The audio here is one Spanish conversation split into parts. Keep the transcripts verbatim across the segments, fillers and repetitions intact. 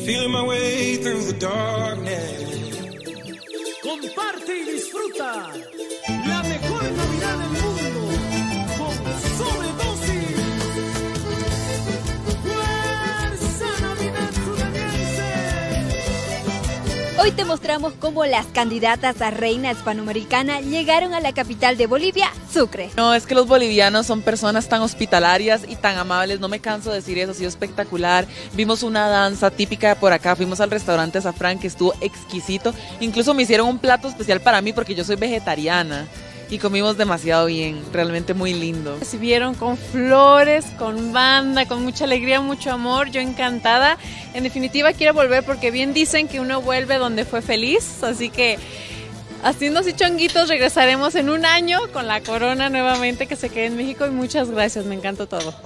feeling my way through the darkness. Comparte y disfruta la mejor Navidad del mundo con Sobredosis. ¡Fuerza Navidad Sudanense! Hoy te mostramos cómo las candidatas a reina hispanoamericana llegaron a la capital de Bolivia, Sucre. No, es que los bolivianos son personas tan hospitalarias y tan amables, no me canso de decir eso, ha sido espectacular. Vimos una danza típica por acá, fuimos al restaurante Safran que estuvo exquisito, incluso me hicieron un plato especial para mí porque yo soy vegetariana y comimos demasiado bien, realmente muy lindo. Recibieron con flores, con banda, con mucha alegría, mucho amor, yo encantada. En definitiva quiero volver porque bien dicen que uno vuelve donde fue feliz, así que haciendo así chonguitos regresaremos en un año con la corona nuevamente que se quede en México y muchas gracias, me encantó todo.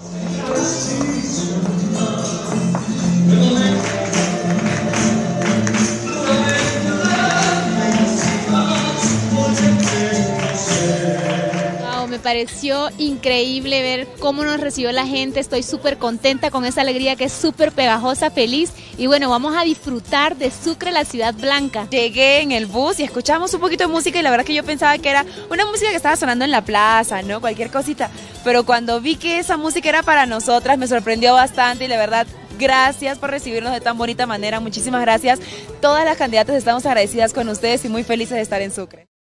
Me pareció increíble ver cómo nos recibió la gente, estoy súper contenta con esa alegría que es súper pegajosa, feliz y bueno, vamos a disfrutar de Sucre, la ciudad blanca. Llegué en el bus y escuchamos un poquito de música y la verdad que yo pensaba que era una música que estaba sonando en la plaza, ¿no? Cualquier cosita, pero cuando vi que esa música era para nosotras me sorprendió bastante y la verdad gracias por recibirnos de tan bonita manera, muchísimas gracias. Todas las candidatas estamos agradecidas con ustedes y muy felices de estar en Sucre.